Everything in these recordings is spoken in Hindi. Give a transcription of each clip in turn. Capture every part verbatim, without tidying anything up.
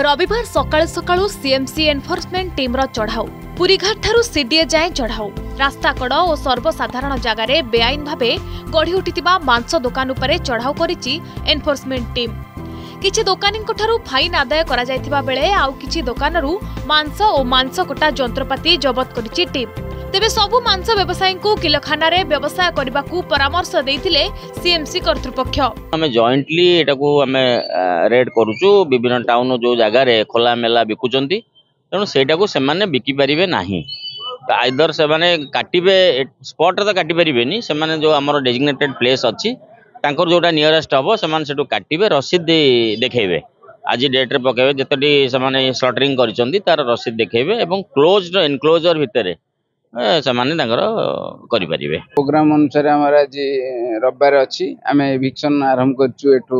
रविवार सकाळु सकाळु सीएमसी एनफोर्समेंट टीम चढ़ाऊ पुरीघाट ठारू सीडीए जाए चढ़ाऊ रास्ता कड़ और सर्वसाधारण जगार बेआईन भावे गढ़ी उठिथिबा मांस दुकान उपरे चढ़ाऊ करिछि एनफोर्समेंट टीम। किछि दोकानींक ठारू फाइन आदाय करा जायथिबा बेले आउ किछि दोकानरू मांस और मांस कटा जंत्रपाति जबत करिछि टीम। तेबे सबु मांस व्यवसायी को किलोखाना रे व्यवसाय करबा को परामर्श देइथिले सीएमसी कर्तृपक्ष। हमें जॉइंटली एटा को हमें रेड करूछु विभिन्न टाउन जो जगह रे खोला मेला बिकुचंती तेणु सेटा को सेमाने बिकी परिबे नाही आइदर सेमाने काटिबे स्पॉट रे तो काटि परिबेनी सेमाने जो हमर डेजिग्नेटेड प्लेस अछि तांकर जोटा नियरेस्ट हबो सेमाने सेटु काटिबे रसीद देखेबे आज डेट रे पकेबे जतडी सेमाने स्लॉटरिंग करिसंती तार रसीद देखेबे एवं क्लोज्ड एनक्लोजर भितरे सेमाने तांकर करि परिबे। प्रोग्राम अनुसार हमर आज रविवार अछि आमे एविक्शन आरंभ करछु एठू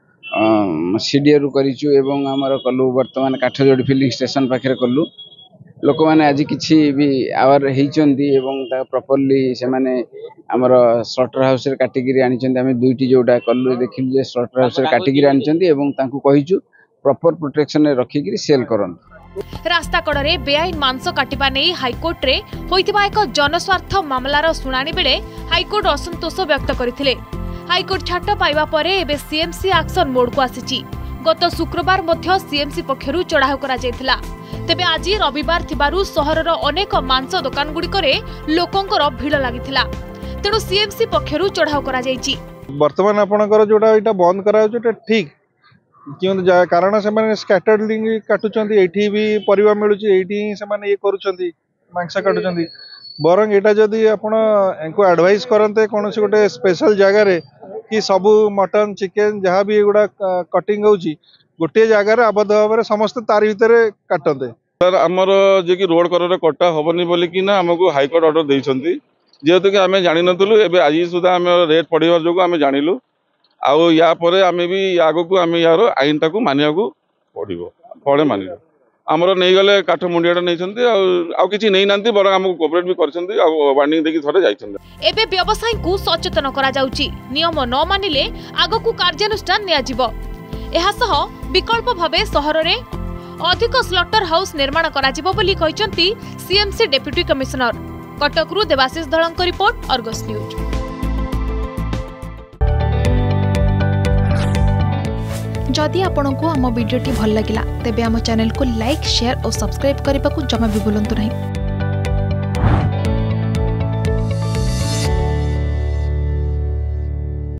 सीडीए रु करिछु एवं हमर कलु वर्तमान काठजोड़ी फिलिंग स्टेशन पाखरे कलु लोक माने आज किछि भी आवर हेइचंदी एवं ता प्रॉपर्ली से माने हमर स्लॉटर हाउस रे काटिगिरी आनिचंदी आमे दुईटी जोडा कलु देखिलु जे स्लॉटर हाउस रे काटिगिरी आनिचंदी एवं तांकु कहिछु प्रॉपर प्रोटेक्शन रे रखिगिरी सेल करन। रास्ता कड़े बेआईन मांस काटिबा नै हाईकोर्ट रे होइतिबा एक जनस्वार्थ मामलार सुनानी बेले हाईकोर्ट असंतोष व्यक्त करथिले। हाईकोर्ट छाट पाइबा परे एबे सीएमसी एक्शन मोड को आसीची। गत शुक्रवार मध्य सीएमसी पक्षरु चढ़ाऊ करा जायथिला तेबे आज रविवार थिबारु सहरर अनेक मांस दुकान गुड़िकरे लोकंकर भीड़ लागिथिला तेणु सीएमसी पक्षरु चढ़ाऊ करा जायची। वर्तमान आपनकर जोडा एटा बंद करा जोटा ठीक क्यों कारण से माने स्कैटर्ड लिंग काटुचंती एठी भी परिवा मिलुची एठी से माने ये करूचंती मांस काटुचंती बरंग एटा जदी आपण एनको एडवाइस करनते कोनोसी गोटे स्पेशल जगह रे कि सबु मटन चिकन जहाँ भी एगुड़ा कटिंग होची गोटे जगह रे आबद्ध भाव समस्त तारी भितर काटते। सर आमर जे कि रोड कर कटा हेनी बोली कि ना आमको हाईकोर्ट ऑर्डर देइछंती जेहेतु कि आमे जानि नथुलु एबे आज सुधा आमे रेट पड़िबार जोगु आमे जानिलु आउ या परे आमे भी आगो को आमे यार आईन टाकू मानिया को पड़िबो पड़े मानिबो आमर नै गले काठ मुंडियाटा नैछंती आउ किछि नै नांती बरं हमको कोऑपरेट भी करछंती आउ वार्निंग देकी थरे जाइछंती। एबे व्यवसायी को सचेतन करा जाउची नियम न मानिले आगो को कार्यानुष्ठान निया जिवो। एहा सह विकल्प भावे सहर रे अधिक स्लॉटर हाउस निर्माण करा जिवो बोली कहिसंती सीएमसी डेप्यूटी कमिश्नर। कटक रु देवाशीष धळंक रिपोर्ट अर्गस न्यूज। जदि आपंक आम भिडी भल लगा तेब आम चैनल को लाइक शेयर और सब्सक्राइब करने को जमा भी भूलु नहीं।